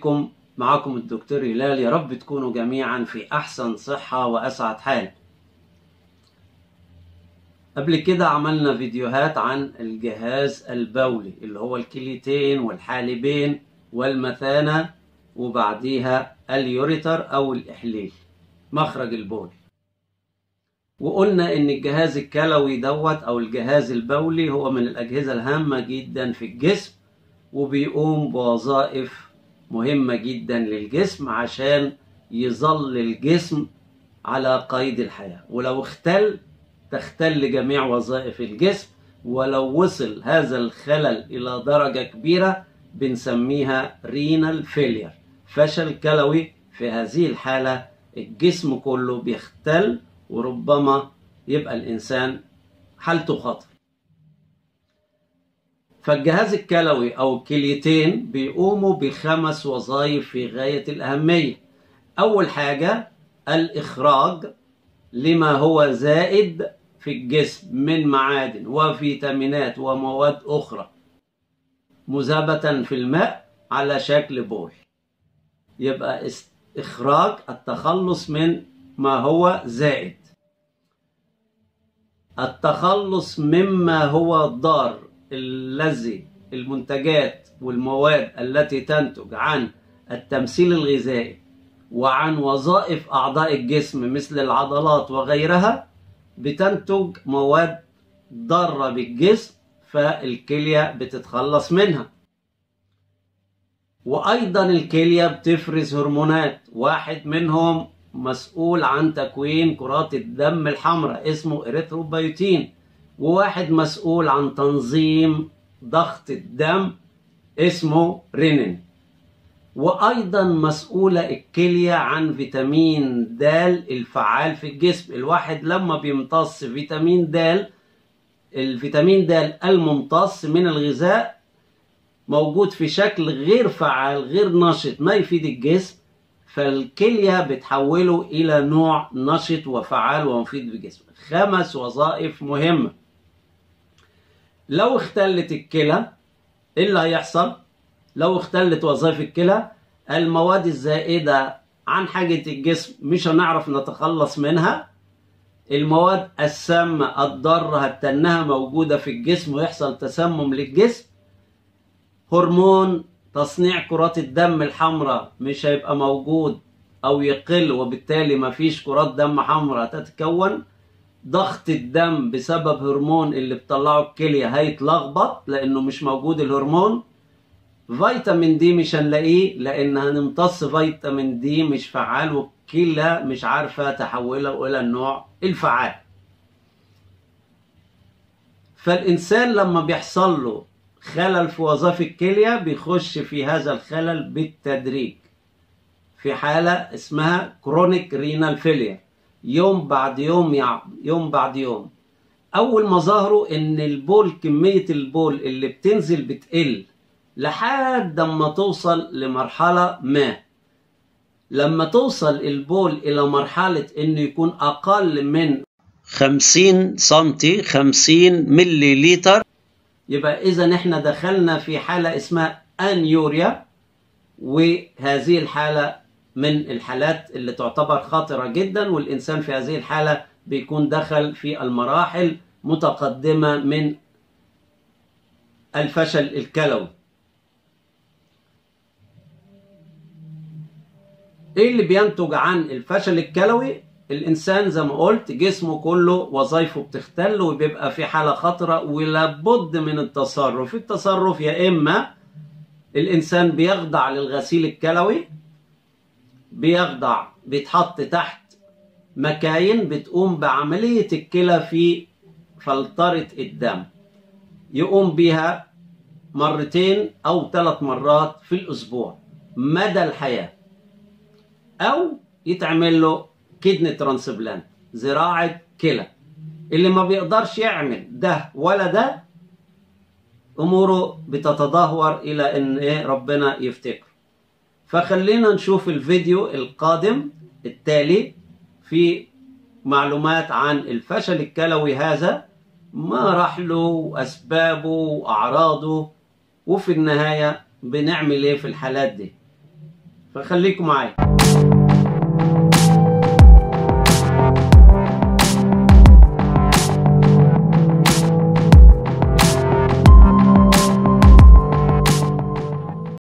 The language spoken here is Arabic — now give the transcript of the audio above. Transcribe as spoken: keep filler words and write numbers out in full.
عليكم. معكم الدكتور هلال، يا رب تكونوا جميعا في أحسن صحة وأسعد حال. قبل كده عملنا فيديوهات عن الجهاز البولي اللي هو الكليتين والحالبين والمثانة، وبعديها اليوريتر أو الإحليل، مخرج البول. وقلنا إن الجهاز الكلوي دوت أو الجهاز البولي هو من الأجهزة الهامة جدا في الجسم، وبيقوم بوظائف مهمة جدا للجسم عشان يظل الجسم على قيد الحياة. ولو اختل تختل جميع وظائف الجسم، ولو وصل هذا الخلل إلى درجة كبيرة بنسميها رينال فيلير، فشل كلوي. في هذه الحالة الجسم كله بيختل، وربما يبقى الإنسان حالته خطر. فالجهاز الكلوي أو الكليتين بيقوموا بخمس وظائف في غاية الأهمية. أول حاجة الإخراج لما هو زائد في الجسم من معادن وفيتامينات ومواد أخرى مذابة في الماء على شكل بول. يبقى إخراج التخلص من ما هو زائد، التخلص مما هو ضار، الذي المنتجات والمواد التي تنتج عن التمثيل الغذائي وعن وظائف أعضاء الجسم مثل العضلات وغيرها بتنتج مواد ضارة بالجسم، فالكلية بتتخلص منها. وأيضا الكلية بتفرز هرمونات، واحد منهم مسؤول عن تكوين كرات الدم الحمراء اسمه إريثروبيوتين، وواحد مسؤول عن تنظيم ضغط الدم اسمه رينين. وأيضا مسؤولة الكلية عن فيتامين د الفعال في الجسم. الواحد لما بيمتص فيتامين د، الفيتامين د الممتص من الغذاء موجود في شكل غير فعال غير نشط ما يفيد الجسم، فالكلية بتحوله إلى نوع نشط وفعال ومفيد بالجسم. خمس وظائف مهمة. لو اختلت الكلى ايه اللي هيحصل؟ لو اختلت وظائف الكلى، المواد الزائدة عن حاجة الجسم مش هنعرف نتخلص منها. المواد السامة الضارة هتنها موجودة في الجسم ويحصل تسمم للجسم. هرمون تصنيع كرات الدم الحمراء مش هيبقى موجود أو يقل، وبالتالي مفيش كرات دم حمراء تتكون. ضغط الدم بسبب هرمون اللي بتطلعه الكلية هيتلخبط لأنه مش موجود الهرمون. فيتامين دي مش هنلاقيه لأن هنمتص فيتامين دي مش فعال، والكلى مش عارفة تحوله إلى النوع الفعال. فالإنسان لما بيحصل له خلل في وظائف الكلية بيخش في هذا الخلل بالتدريج في حالة اسمها كرونيك رينال فيلير، يوم بعد يوم يوم بعد يوم. أول مظاهره إن البول، كمية البول اللي بتنزل بتقل لحد ما توصل لمرحلة ما. لما توصل البول إلى مرحلة إنه يكون أقل من خمسين سنتي، خمسين ملي لتر، يبقى إذا إحنا دخلنا في حالة اسمها أنيوريا. وهذه الحالة من الحالات اللي تعتبر خطرة جدا، والإنسان في هذه الحالة بيكون دخل في المراحل متقدمة من الفشل الكلوي. ايه اللي بينتج عن الفشل الكلوي؟ الانسان زي ما قلت جسمه كله وظائفه بتختل وبيبقى في حالة خطرة، ولابد من التصرف. التصرف يا اما الانسان بيخضع للغسيل الكلوي، بيخضع بيتحط تحت مكاين بتقوم بعملية الكلى في فلترة الدم، يقوم بها مرتين او ثلاث مرات في الاسبوع مدى الحياة. او يتعمل له كدني ترانسبلانت، زراعة كلى. اللي ما بيقدرش يعمل ده ولا ده اموره بتتدهور الى ان ايه ربنا يفتكر. فخلينا نشوف الفيديو القادم التالي في معلومات عن الفشل الكلوي هذا، ما راح له واسبابه واعراضه، وفي النهاية بنعمل ايه في الحالات دي. فخليكم معايا.